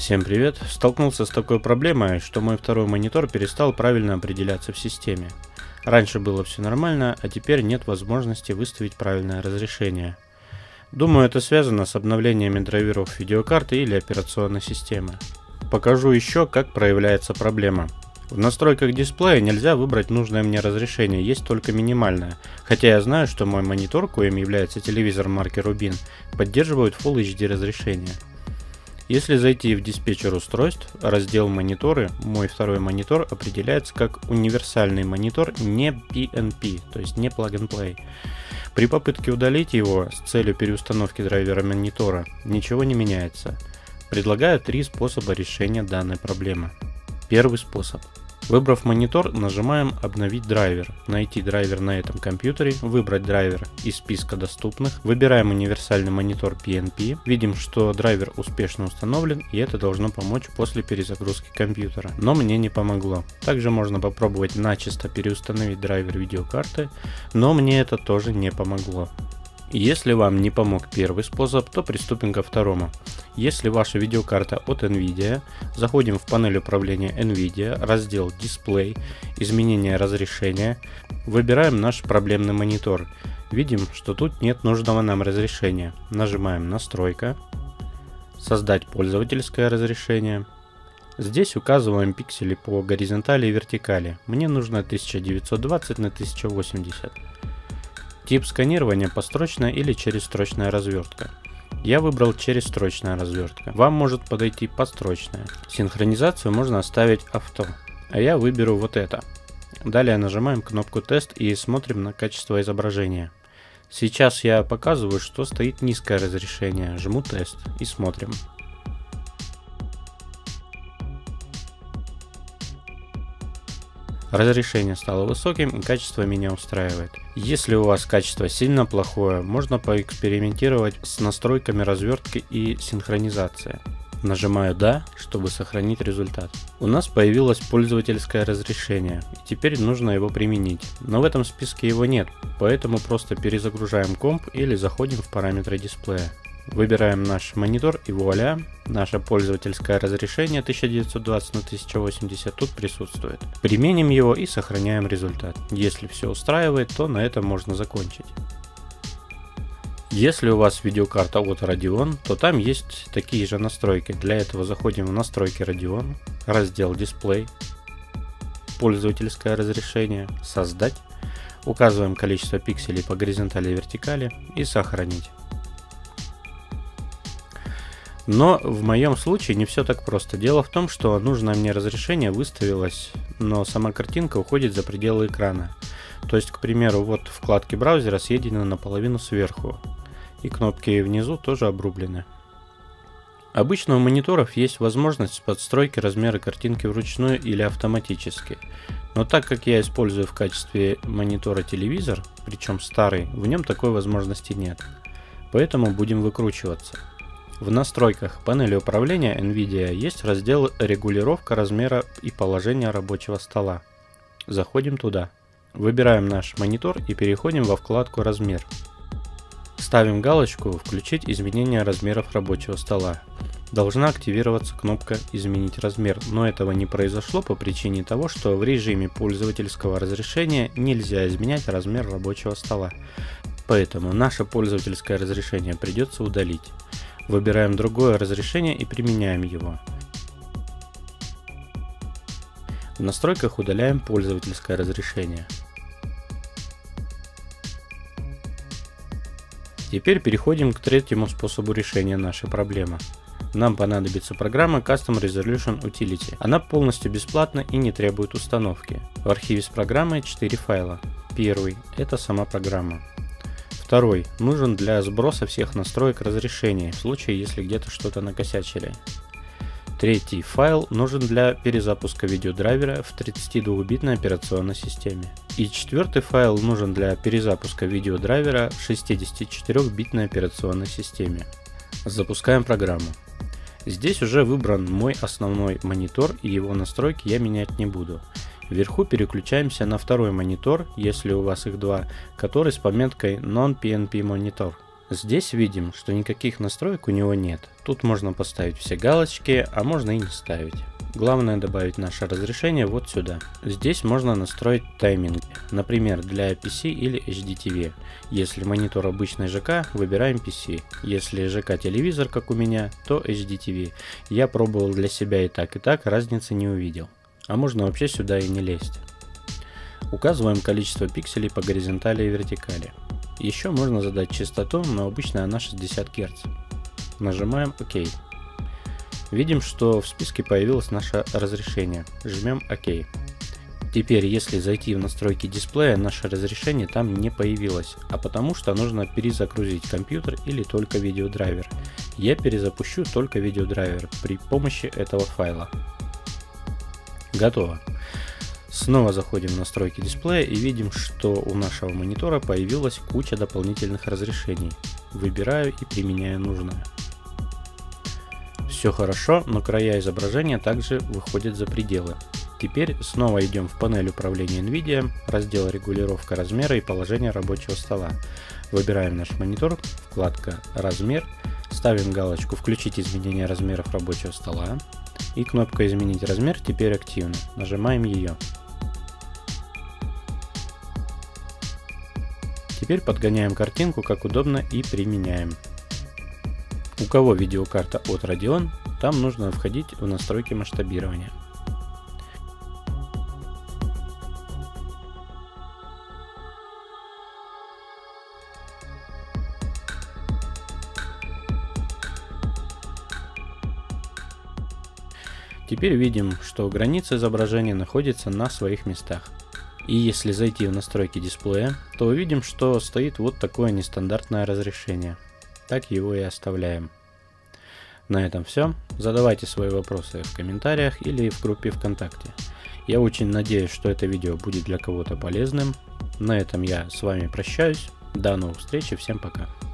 Всем привет! Столкнулся с такой проблемой, что мой второй монитор перестал правильно определяться в системе. Раньше было все нормально, а теперь нет возможности выставить правильное разрешение. Думаю, это связано с обновлениями драйверов видеокарты или операционной системы. Покажу еще, как проявляется проблема. В настройках дисплея нельзя выбрать нужное мне разрешение, есть только минимальное, хотя я знаю, что мой монитор, коим является телевизор марки Rubin, поддерживает Full HD разрешение. Если зайти в диспетчер устройств, раздел мониторы, мой второй монитор определяется как универсальный монитор не PNP, то есть не Plug and Play. При попытке удалить его с целью переустановки драйвера монитора ничего не меняется. Предлагаю три способа решения данной проблемы. Первый способ. Выбрав монитор, нажимаем «Обновить драйвер», найти драйвер на этом компьютере, выбрать драйвер из списка доступных, выбираем универсальный монитор PNP, видим, что драйвер успешно установлен, и это должно помочь после перезагрузки компьютера. Но мне не помогло. Также можно попробовать начисто переустановить драйвер видеокарты, но мне это тоже не помогло. Если вам не помог первый способ, то приступим ко второму. Если ваша видеокарта от NVIDIA, заходим в панель управления NVIDIA, раздел «Дисплей», «Изменение разрешения», выбираем наш проблемный монитор. Видим, что тут нет нужного нам разрешения. Нажимаем «Настройка», «Создать пользовательское разрешение». Здесь указываем пиксели по горизонтали и вертикали. Мне нужно 1920 на 1080. Тип сканирования построчная или черезстрочная развертка. Я выбрал черезстрочная развертка. Вам может подойти построчная. Синхронизацию можно оставить авто. А я выберу вот это. Далее нажимаем кнопку тест и смотрим на качество изображения. Сейчас я показываю, что стоит низкое разрешение. Жму тест и смотрим. Разрешение стало высоким и качество меня устраивает. Если у вас качество сильно плохое, можно поэкспериментировать с настройками развертки и синхронизации. Нажимаю «Да», чтобы сохранить результат. У нас появилось пользовательское разрешение, и теперь нужно его применить. Но в этом списке его нет, поэтому просто перезагружаем комп или заходим в параметры дисплея. Выбираем наш монитор и вуаля, наше пользовательское разрешение 1920 на 1080 тут присутствует. Применим его и сохраняем результат. Если все устраивает, то на этом можно закончить. Если у вас видеокарта от Radeon, то там есть такие же настройки. Для этого заходим в настройки Radeon, раздел «Дисплей», пользовательское разрешение, «Создать», указываем количество пикселей по горизонтали и вертикали и «Сохранить». Но в моем случае не все так просто. Дело в том, что нужное мне разрешение выставилось, но сама картинка уходит за пределы экрана. То есть, к примеру, вот вкладки браузера съедены наполовину сверху, и кнопки внизу тоже обрублены. Обычно у мониторов есть возможность подстройки размера картинки вручную или автоматически. Но так как я использую в качестве монитора телевизор, причем старый, в нем такой возможности нет. Поэтому будем выкручиваться. В настройках панели управления NVIDIA есть раздел «Регулировка размера и положения рабочего стола». Заходим туда. Выбираем наш монитор и переходим во вкладку «Размер». Ставим галочку «Включить изменение размеров рабочего стола». Должна активироваться кнопка «Изменить размер», но этого не произошло по причине того, что в режиме пользовательского разрешения нельзя изменять размер рабочего стола. Поэтому наше пользовательское разрешение придется удалить. Выбираем другое разрешение и применяем его. В настройках удаляем пользовательское разрешение. Теперь переходим к третьему способу решения нашей проблемы. Нам понадобится программа Custom Resolution Utility. Она полностью бесплатна и не требует установки. В архиве с программой 4 файла. Первый – это сама программа. Второй нужен для сброса всех настроек разрешения, в случае если где-то что-то накосячили. Третий файл нужен для перезапуска видеодрайвера в 32-битной операционной системе. И четвертый файл нужен для перезапуска видеодрайвера в 64-битной операционной системе. Запускаем программу. Здесь уже выбран мой основной монитор, и его настройки я менять не буду. Вверху переключаемся на второй монитор, если у вас их два, который с пометкой Non-PNP Monitor. Здесь видим, что никаких настроек у него нет. Тут можно поставить все галочки, а можно и не ставить. Главное добавить наше разрешение вот сюда. Здесь можно настроить тайминги, например, для PC или HDTV. Если монитор обычный ЖК, выбираем PC. Если ЖК телевизор, как у меня, то HDTV. Я пробовал для себя и так, разницы не увидел. А можно вообще сюда и не лезть. Указываем количество пикселей по горизонтали и вертикали. Еще можно задать частоту, но обычно она 60 Гц. Нажимаем ОК. Видим, что в списке появилось наше разрешение. Жмем ОК. Теперь, если зайти в настройки дисплея, наше разрешение там не появилось, а потому что нужно перезагрузить компьютер или только видеодрайвер. Я перезапущу только видеодрайвер при помощи этого файла. Готово. Снова заходим в настройки дисплея и видим, что у нашего монитора появилась куча дополнительных разрешений. Выбираю и применяю нужное. Все хорошо, но края изображения также выходят за пределы. Теперь снова идем в панель управления NVIDIA, раздел регулировка размера и положение рабочего стола. Выбираем наш монитор, вкладка размер, ставим галочку включить изменение размеров рабочего стола и кнопка изменить размер теперь активна. Нажимаем ее. Теперь подгоняем картинку как удобно и применяем. У кого видеокарта от Radeon, там нужно входить в настройки масштабирования. Теперь видим, что граница изображения находится на своих местах. И если зайти в настройки дисплея, то увидим, что стоит вот такое нестандартное разрешение. Так его и оставляем. На этом все. Задавайте свои вопросы в комментариях или в группе ВКонтакте. Я очень надеюсь, что это видео будет для кого-то полезным. На этом я с вами прощаюсь. До новых встреч и всем пока.